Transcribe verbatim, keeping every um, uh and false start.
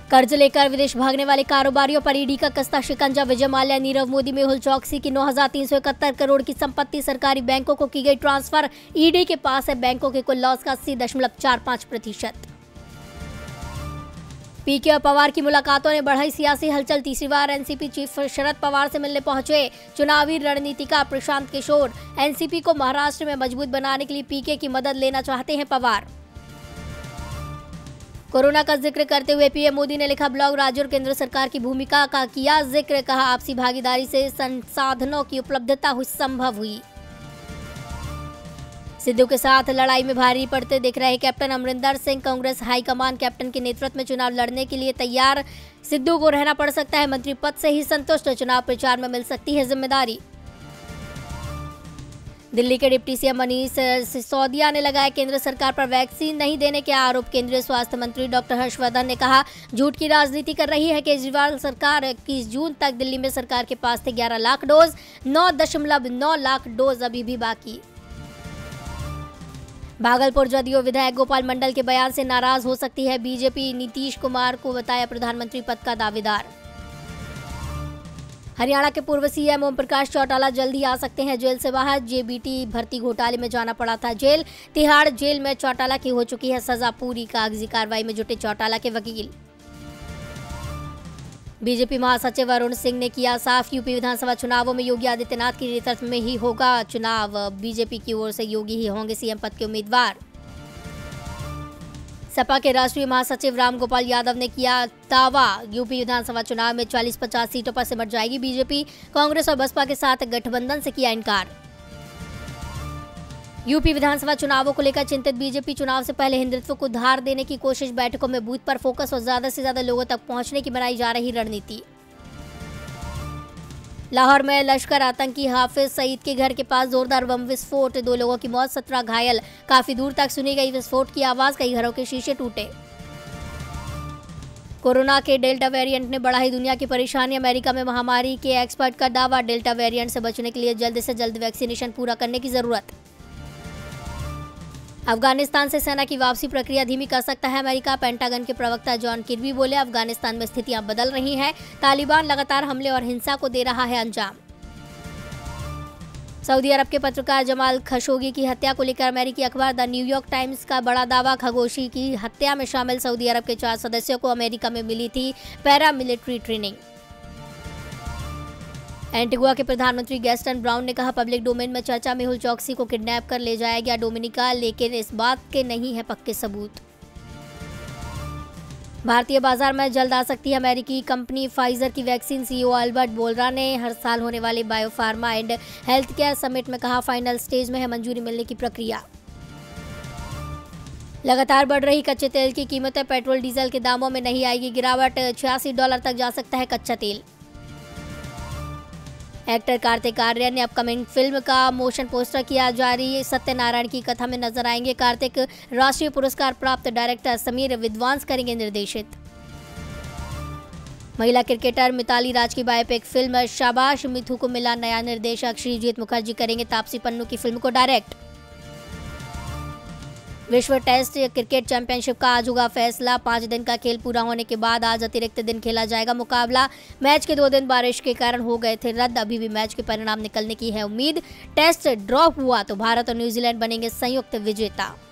कर्ज लेकर विदेश भागने वाले कारोबारियों पर ईडी का कस्ता शिकंजा। विजय माल्या, नीरव मोदी, मेहुल चौकसी की नौ हजार तीन सौ इकहत्तर करोड़ की संपत्ति सरकारी बैंकों को की गई ट्रांसफर। ईडी के पास है बैंकों के कुल लॉस का अस्सी दशमलव चार पाँच प्रतिशत। पीके और पवार की मुलाकातों ने बढ़ाई सियासी हलचल। तीसरी बार एनसीपी चीफ शरद पवार से मिलने पहुंचे चुनावी रणनीतिकार प्रशांत किशोर। एनसीपी को महाराष्ट्र में मजबूत बनाने के लिए पीके की मदद लेना चाहते हैं पवार। कोरोना का जिक्र करते हुए पीएम मोदी ने लिखा ब्लॉग, राज्य और केंद्र सरकार की भूमिका का किया जिक्र। कहा आपसी भागीदारी से संसाधनों की उपलब्धता हुई संभव हुई। सिद्धू के साथ लड़ाई में भारी पड़ते दिख रहे captain Amarinder Singh. Congress high command captain के नेतृत्व में चुनाव लड़ने के लिए तैयार। सिद्धू को रहना पड़ सकता है मंत्री पद से ही संतुष्ट। चुनाव प्रचार में मिल सकती है जिम्मेदारी। दिल्ली के डिप्टी सीएम मनीष सिसोदिया ने लगाया केंद्र सरकार पर वैक्सीन नहीं देने के आरोप। केंद्रीय स्वास्थ्य मंत्री डॉक्टर हर्षवर्धन ने कहा झूठ की राजनीति कर रही है केजरीवाल सरकार। इक्कीस जून तक दिल्ली में सरकार के पास थे ग्यारह लाख डोज, नौ दशमलव नौ लाख डोज अभी भी बाकी। भागलपुर जदयू विधायक गोपाल मंडल के बयान से नाराज हो सकती है बीजेपी। नीतीश कुमार को बताया प्रधानमंत्री पद का दावेदार। हरियाणा के पूर्व सीएम ओम प्रकाश चौटाला जल्द ही आ सकते हैं जेल से बाहर। जेबीटी भर्ती घोटाले में जाना पड़ा था जेल। तिहाड़ जेल में चौटाला की हो चुकी है सजा पूरी। कागजी कार्रवाई में जुटे चौटाला के वकील। बीजेपी महासचिव अरुण सिंह ने किया साफ यूपी विधानसभा चुनावों में योगी आदित्यनाथ के नेतृत्व में ही होगा चुनाव। बीजेपी की ओर से योगी ही होंगे सीएम पद के उम्मीदवार। सपा के राष्ट्रीय महासचिव रामगोपाल यादव ने किया दावा यूपी विधानसभा चुनाव में चालीस पचास सीटों पर सिमट जाएगी बीजेपी। कांग्रेस और बसपा के साथ गठबंधन से किया इनकार। यूपी विधानसभा चुनावों को लेकर चिंतित बीजेपी चुनाव से पहले हिंदुत्व को धार देने की कोशिश। बैठकों में बूथ पर फोकस और ज्यादा से ज्यादा लोगों तक पहुंचने की बनाई जा रही रणनीति। लाहौर में लश्कर आतंकी हाफिज सईद के घर के पास जोरदार बम विस्फोट। दो लोगों की मौत, सत्रह घायल। काफी दूर तक सुनी गई विस्फोट की आवाज, कई घरों के शीशे टूटे। कोरोना के डेल्टा वेरिएंट ने बढ़ाई दुनिया की परेशानी। अमेरिका में महामारी के एक्सपर्ट का दावा डेल्टा वेरिएंट से बचने के लिए जल्द से जल्द वैक्सीनेशन पूरा करने की जरूरत। अफगानिस्तान से सेना की वापसी प्रक्रिया धीमी कर सकता है अमेरिका। पेंटागन के प्रवक्ता जॉन किर्बी बोले अफगानिस्तान में स्थितियां बदल रही हैं। तालिबान लगातार हमले और हिंसा को दे रहा है अंजाम। सऊदी अरब के पत्रकार जमाल खशोगी की हत्या को लेकर अमेरिकी अखबार द न्यूयॉर्क टाइम्स का बड़ा दावा। खशोगी की हत्या में शामिल सऊदी अरब के चार सदस्यों को अमेरिका में मिली थी पैरा मिलिट्री ट्रेनिंग। एंटीगुआ के प्रधानमंत्री गैस्टन ब्राउन ने कहा पब्लिक डोमेन में चर्चा मेहुल चौकसी को किडनैप कर ले जाया गया डोमिनिका, लेकिन इस बात के नहीं है पक्के सबूत। भारतीय बाजार में जल्द आ सकती है अमेरिकी कंपनी फाइजर की वैक्सीन। सीईओ अल्बर्ट बोलरा ने हर साल होने वाले biopharma and health care summit में कहा फाइनल स्टेज में है मंजूरी मिलने की प्रक्रिया। लगातार बढ़ रही कच्चे तेल की कीमतें, पेट्रोल डीजल के दामों में नहीं आएगी गिरावट। छियासी डॉलर तक जा सकता है कच्चा तेल। एक्टर कार्तिक आर्यन ने अपकमिंग फिल्म का मोशन पोस्टर किया जारी। सत्यनारायण की कथा में नजर आएंगे कार्तिक। राष्ट्रीय पुरस्कार प्राप्त डायरेक्टर समीर विद्वांस करेंगे निर्देशित। महिला क्रिकेटर मिताली राज की बायोपिक फिल्म शाबाश मिथु को मिला नया निर्देशक। श्रीजीत मुखर्जी करेंगे तापसी पन्नू की फिल्म को डायरेक्ट। विश्व टेस्ट क्रिकेट चैंपियनशिप का आज होगा फैसला। पाँच दिन का खेल पूरा होने के बाद आज अतिरिक्त दिन खेला जाएगा मुकाबला। मैच के दो दिन बारिश के कारण हो गए थे रद्द। अभी भी मैच के परिणाम निकलने की है उम्मीद। टेस्ट ड्रॉ हुआ तो भारत और न्यूजीलैंड बनेंगे संयुक्त विजेता।